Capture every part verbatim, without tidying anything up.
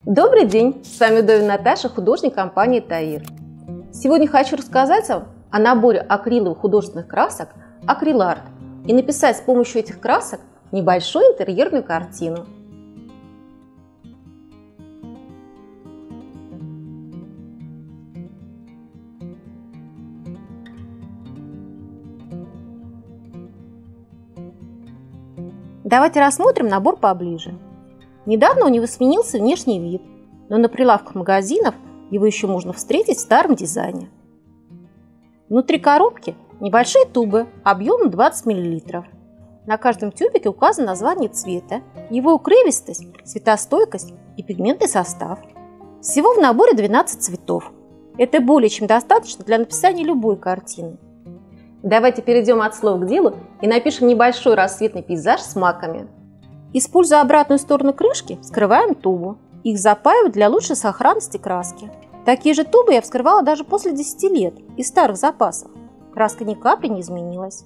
Добрый день! С вами Вдовина Наташа, художник компании Таир. Сегодня хочу рассказать вам о наборе акриловых художественных красок Акриларт и написать с помощью этих красок небольшую интерьерную картину. Давайте рассмотрим набор поближе. Недавно у него сменился внешний вид, но на прилавках магазинов его еще можно встретить в старом дизайне. Внутри коробки небольшие тубы объемом двадцать миллилитров. На каждом тюбике указано название цвета, его укрывистость, цветостойкость и пигментный состав. Всего в наборе двенадцать цветов. Это более чем достаточно для написания любой картины. Давайте перейдем от слов к делу и напишем небольшой рассветный пейзаж с маками. Используя обратную сторону крышки, вскрываем тубу. Их запаивают для лучшей сохранности краски. Такие же тубы я вскрывала даже после десяти лет из старых запасов. Краска ни капли не изменилась.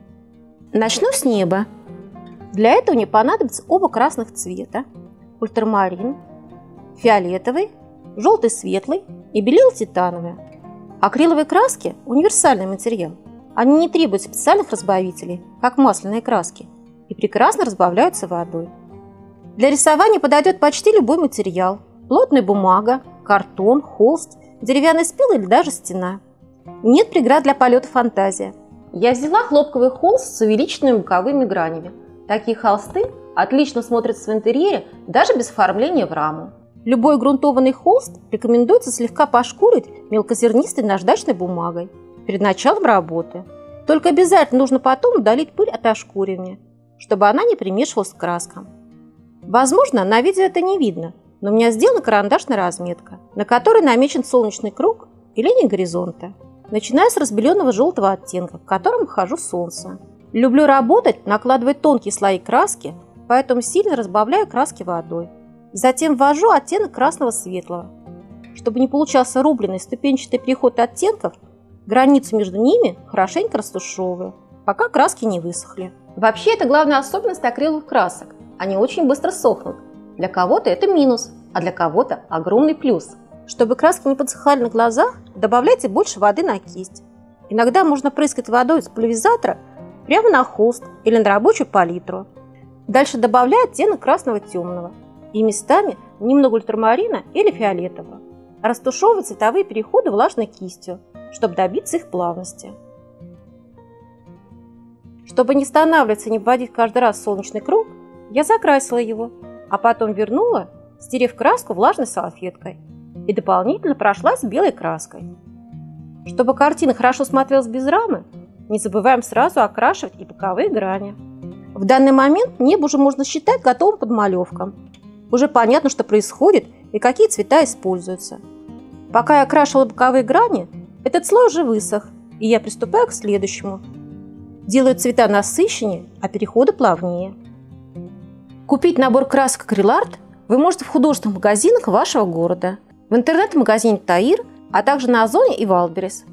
Начну с неба. Для этого мне понадобятся оба красных цвета: ультрамарин, фиолетовый, желтый светлый и белила титановый. Акриловые краски – универсальный материал. Они не требуют специальных разбавителей, как масляные краски, и прекрасно разбавляются водой. Для рисования подойдет почти любой материал: плотная бумага, картон, холст, деревянный спил или даже стена. Нет преград для полета фантазии. Я взяла хлопковый холст с увеличенными боковыми гранями. Такие холсты отлично смотрятся в интерьере даже без оформления в раму. Любой грунтованный холст рекомендуется слегка пошкурить мелкозернистой наждачной бумагой перед началом работы. Только обязательно нужно потом удалить пыль от ошкуривания, чтобы она не примешивалась к краскам. Возможно, на видео это не видно, но у меня сделана карандашная разметка, на которой намечен солнечный круг и линия горизонта. Начиная с разбеленного желтого оттенка, в котором вхожу солнце. Люблю работать, накладывать тонкие слои краски, поэтому сильно разбавляю краски водой. Затем ввожу оттенок красного светлого. Чтобы не получался рубленый ступенчатый переход оттенков, границу между ними хорошенько растушевываю, пока краски не высохли. Вообще, это главная особенность акриловых красок. Они очень быстро сохнут. Для кого-то это минус, а для кого-то огромный плюс. Чтобы краски не подсыхали на глазах, добавляйте больше воды на кисть. Иногда можно прыскать водой из пульверизатора прямо на холст или на рабочую палитру. Дальше добавляю оттенок красного темного и местами немного ультрамарина или фиолетового. Растушевываю цветовые переходы влажной кистью, чтобы добиться их плавности. Чтобы не останавливаться и не вводить каждый раз солнечный круг, я закрасила его, а потом вернула, стерев краску влажной салфеткой, и дополнительно прошлась белой краской. Чтобы картина хорошо смотрелась без рамы, не забываем сразу окрашивать и боковые грани. В данный момент небо уже можно считать готовым подмалевком. Уже понятно, что происходит и какие цвета используются. Пока я окрашивала боковые грани, этот слой уже высох, и я приступаю к следующему. Делаю цвета насыщеннее, а переходы плавнее. Купить набор красок Акриларт вы можете в художественных магазинах вашего города, в интернет-магазине Таир, а также на Озоне и Валберес.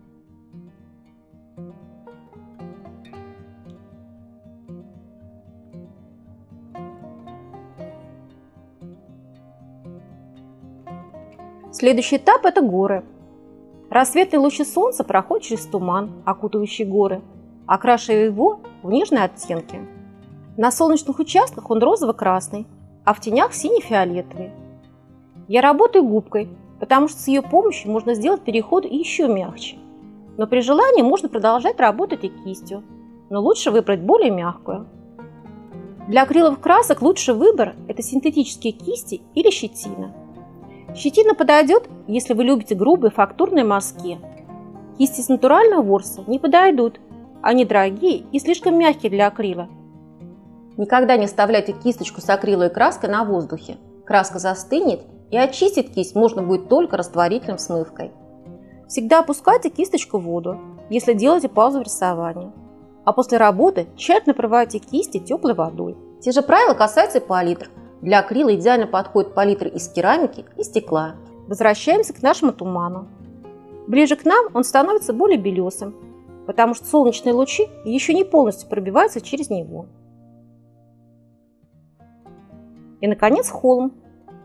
Следующий этап – это горы. Рассветные лучи солнца проходят через туман, окутывающий горы, окрашивая его в нежные оттенки. На солнечных участках он розово-красный, а в тенях синий-фиолетовый. Я работаю губкой, потому что с ее помощью можно сделать переход еще мягче. Но при желании можно продолжать работать и кистью, но лучше выбрать более мягкую. Для акриловых красок лучший выбор – это синтетические кисти или щетина. Щетина подойдет, если вы любите грубые фактурные мазки. Кисти с натурального ворса не подойдут, они дорогие и слишком мягкие для акрила. Никогда не оставляйте кисточку с акриловой краской на воздухе. Краска застынет, и очистить кисть можно будет только растворительным смывкой. Всегда опускайте кисточку в воду, если делаете паузу в рисовании. А после работы тщательно промывайте кисти теплой водой. Те же правила касаются и палитр. Для акрила идеально подходят палитры из керамики и стекла. Возвращаемся к нашему туману. Ближе к нам он становится более белесым, потому что солнечные лучи еще не полностью пробиваются через него. И, наконец, холм.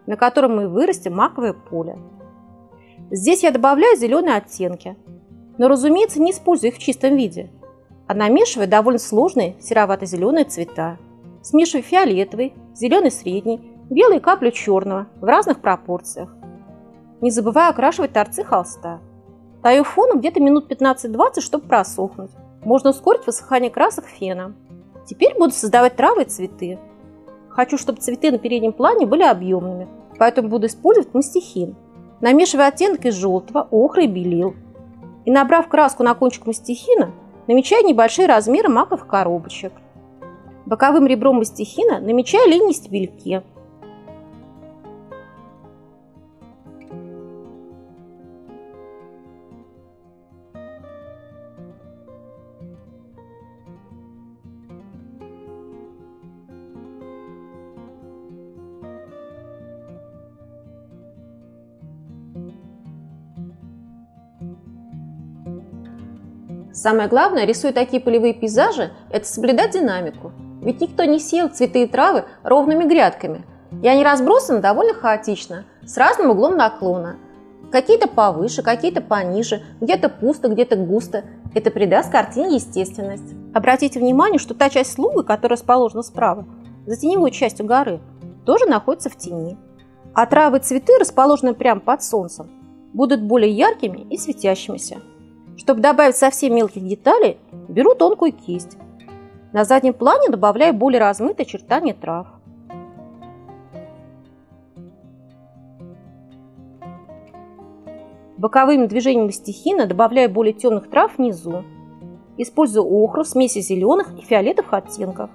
на котором мы вырастим маковое поле. Здесь я добавляю зеленые оттенки, но, разумеется, не использую их в чистом виде, а намешиваю довольно сложные серовато-зеленые цвета. Смешиваю фиолетовый, зеленый средний, белый и каплю черного в разных пропорциях. Не забываю окрашивать торцы холста. Таю фоном где-то минут пятнадцать-двадцать, чтобы просохнуть. Можно ускорить высыхание красок феном. Теперь буду создавать травы и цветы. Хочу, чтобы цветы на переднем плане были объемными, поэтому буду использовать мастихин. Намешиваю оттенок из желтого, охры и белил. И, набрав краску на кончик мастихина, намечаю небольшие размеры маковых коробочек. Боковым ребром мастихина намечаю линии стебельки. Самое главное, рисуя такие полевые пейзажи, это соблюдать динамику. Ведь никто не сеял цветы и травы ровными грядками, и они разбросаны довольно хаотично, с разным углом наклона. Какие-то повыше, какие-то пониже, где-то пусто, где-то густо. Это придаст картине естественность. Обратите внимание, что та часть луга, которая расположена справа, за теневой частью горы, тоже находится в тени. А травы и цветы, расположенные прямо под солнцем, будут более яркими и светящимися. Чтобы добавить совсем мелких деталей, беру тонкую кисть. На заднем плане добавляю более размытые очертания трав. Боковыми движениями мастихина добавляю более темных трав внизу. Использую охру, смеси зеленых и фиолетовых оттенков.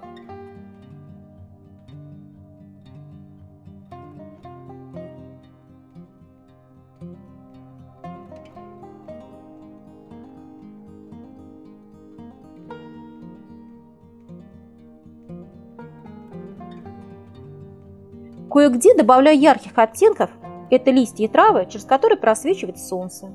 Кое-где добавляю ярких оттенков, это листья и травы, через которые просвечивает солнце.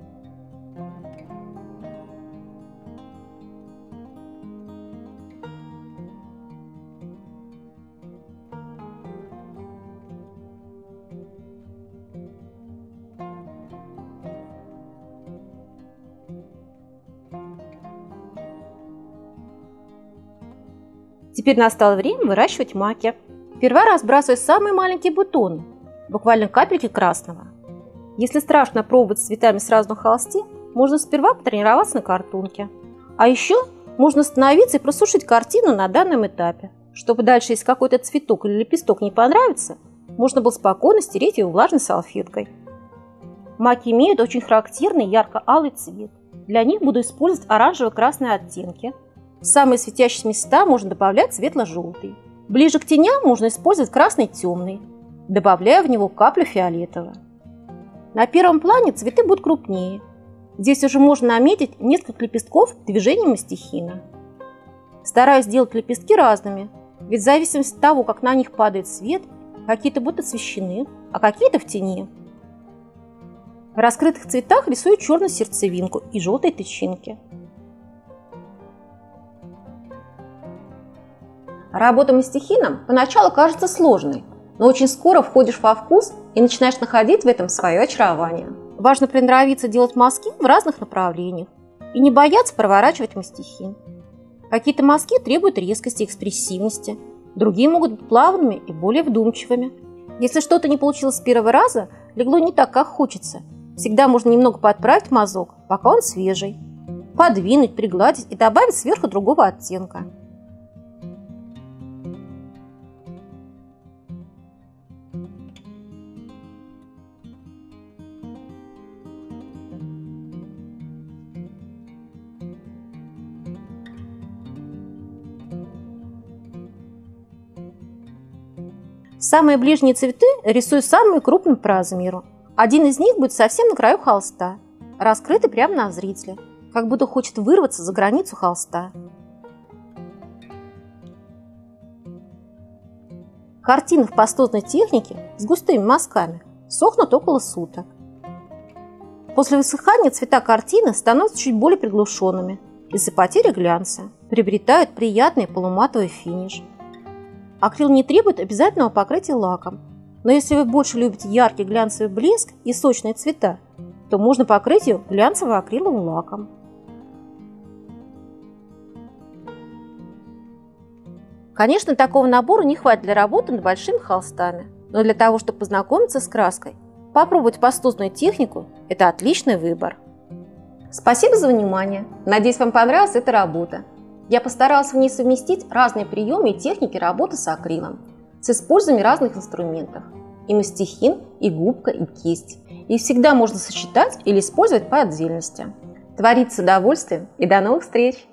Теперь настало время выращивать маки. Сперва разбрасываю самые маленькие бутоны, буквально капельки красного. Если страшно пробовать с цветами сразу на холсте, можно сперва потренироваться на картонке. А еще можно остановиться и просушить картину на данном этапе, чтобы дальше, если какой-то цветок или лепесток не понравится, можно было спокойно стереть его влажной салфеткой. Маки имеют очень характерный ярко-алый цвет. Для них буду использовать оранжево-красные оттенки. В самые светящиеся места можно добавлять светло-желтый. Ближе к теням можно использовать красный темный, добавляя в него каплю фиолетового. На первом плане цветы будут крупнее. Здесь уже можно наметить несколько лепестков движением мастихина. Стараюсь делать лепестки разными, ведь в зависимости от того, как на них падает свет, какие-то будут освещены, а какие-то в тени. В раскрытых цветах рисую черную сердцевинку и желтые тычинки. Работа мастихином поначалу кажется сложной, но очень скоро входишь во вкус и начинаешь находить в этом свое очарование. Важно приноровиться делать мазки в разных направлениях и не бояться проворачивать мастихин. Какие-то мазки требуют резкости и экспрессивности, другие могут быть плавными и более вдумчивыми. Если что-то не получилось с первого раза, легло не так, как хочется, всегда можно немного подправить мазок, пока он свежий, подвинуть, пригладить и добавить сверху другого оттенка. Самые ближние цветы рисую самыми крупными по размеру. Один из них будет совсем на краю холста, раскрытый прямо на зрителя, как будто хочет вырваться за границу холста. Картины в пастозной технике с густыми мазками сохнут около суток. После высыхания цвета картины становятся чуть более приглушенными, из-за потери глянца приобретают приятный полуматовый финиш. Акрил не требует обязательного покрытия лаком. Но если вы больше любите яркий глянцевый блеск и сочные цвета, то можно покрыть ее глянцево-акриловым лаком. Конечно, такого набора не хватит для работы над большими холстами, но для того, чтобы познакомиться с краской, попробовать пастозную технику – это отличный выбор. Спасибо за внимание. Надеюсь, вам понравилась эта работа. Я постаралась в ней совместить разные приемы и техники работы с акрилом, с использованием разных инструментов – и мастихин, и губка, и кисть. Их всегда можно сочетать или использовать по отдельности. Творить с удовольствием и до новых встреч!